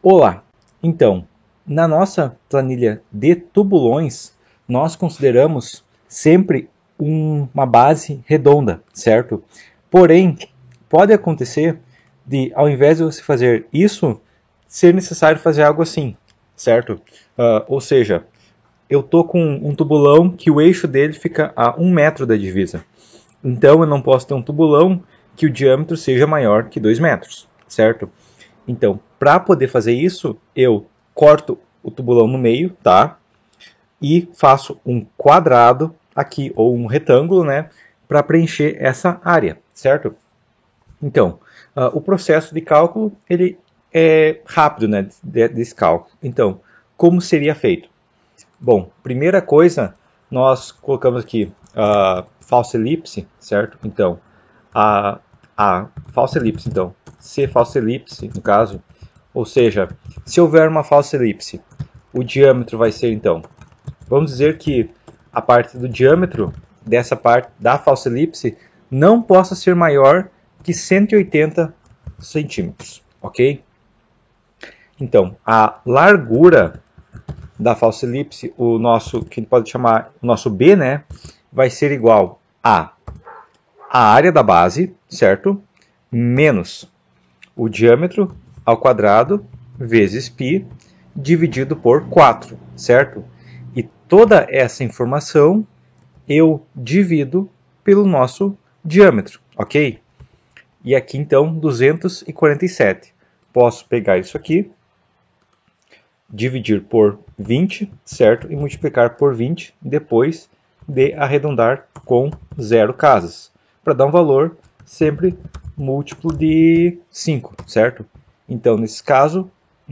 Olá! Então, na nossa planilha de tubulões, nós consideramos sempre uma base redonda, certo? Porém, pode acontecer de, ao invés de você fazer isso, ser necessário fazer algo assim, certo? Ou seja, eu tô com um tubulão que o eixo dele fica a 1 metro da divisa. Então, eu não posso ter um tubulão que o diâmetro seja maior que 2 metros, certo? Então, para poder fazer isso, eu corto o tubulão no meio, tá? E faço um quadrado aqui, ou um retângulo, né? Para preencher essa área, certo? Então, o processo de cálculo, ele é rápido, né? Desse cálculo. Então, como seria feito? Bom, primeira coisa, nós colocamos aqui a falsa elipse, certo? Então, a falsa elipse, então, C falsa elipse, no caso, ou seja, se houver uma falsa elipse, o diâmetro vai ser, então, vamos dizer que a parte do diâmetro dessa parte da falsa elipse não possa ser maior que 180 centímetros, ok? Então, a largura da falsa elipse, o nosso, que a gente pode chamar o nosso B, né, vai ser igual a área da base, certo? Menos o diâmetro ao quadrado vezes π dividido por 4, certo? E toda essa informação eu divido pelo nosso diâmetro, ok? E aqui então 247. Posso pegar isso aqui, dividir por 20, certo? E multiplicar por 20 depois de arredondar com 0 casas, para dar um valor sempre múltiplo de 5, certo? Então, nesse caso,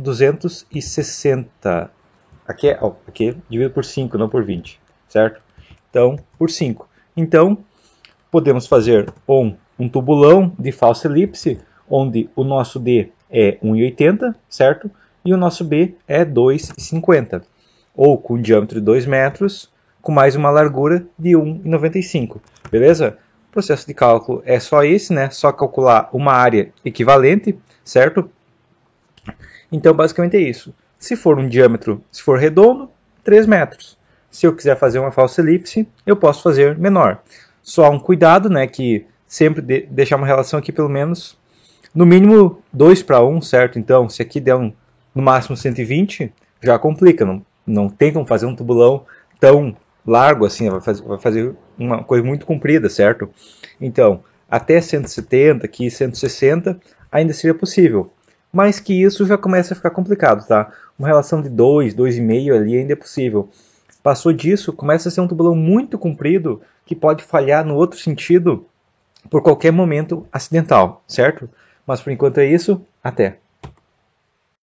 260. Aqui é dividido por 5, não por 20, certo? Então, por 5. Então, podemos fazer um tubulão de falsa elipse, onde o nosso D é 1,80, certo? E o nosso B é 2,50. Ou com diâmetro de 2 metros, com mais uma largura de 1,95. Beleza? O processo de cálculo é só esse, né? Só calcular uma área equivalente, certo? Então, basicamente é isso. Se for um diâmetro, se for redondo, 3 metros. Se eu quiser fazer uma falsa elipse, eu posso fazer menor. Só um cuidado, né? Que sempre deixar uma relação aqui, pelo menos, no mínimo 2 para 1, certo? Então, se aqui der no máximo 120, já complica. Não tem como fazer um tubulão tão largo assim, vai fazer uma coisa muito comprida, certo? Então, até 170, aqui 160, ainda seria possível. Mas que isso já começa a ficar complicado, tá? Uma relação de 2, 2,5 ali ainda é possível. Passou disso, começa a ser um tubulão muito comprido que pode falhar no outro sentido por qualquer momento acidental, certo? Mas por enquanto é isso, até!